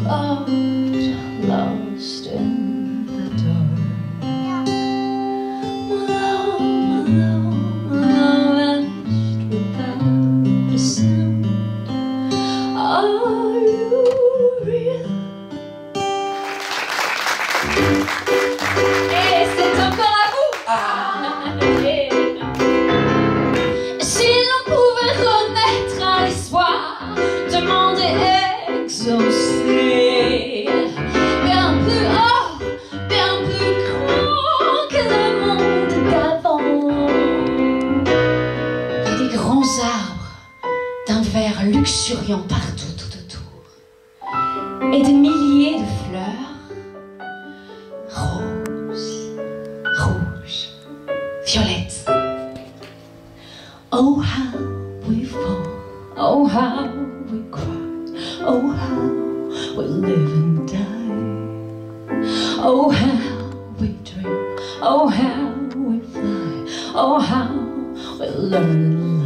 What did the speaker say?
thought, lost in the dark. My love vanished without a sound. Are you real? Et c'est encore à vous. Si l'on pouvait renaître à l'espoir, demander, exaucer, bien plus haut, bien plus grand que le monde d'avant. Et des grands arbres d'un vert luxuriant partout tout autour, et des milliers de fleurs roses, rouges, violettes. Oh how we fall, oh how we cry, oh how we live and die. Oh how we dream, oh how we fly, oh how we learn and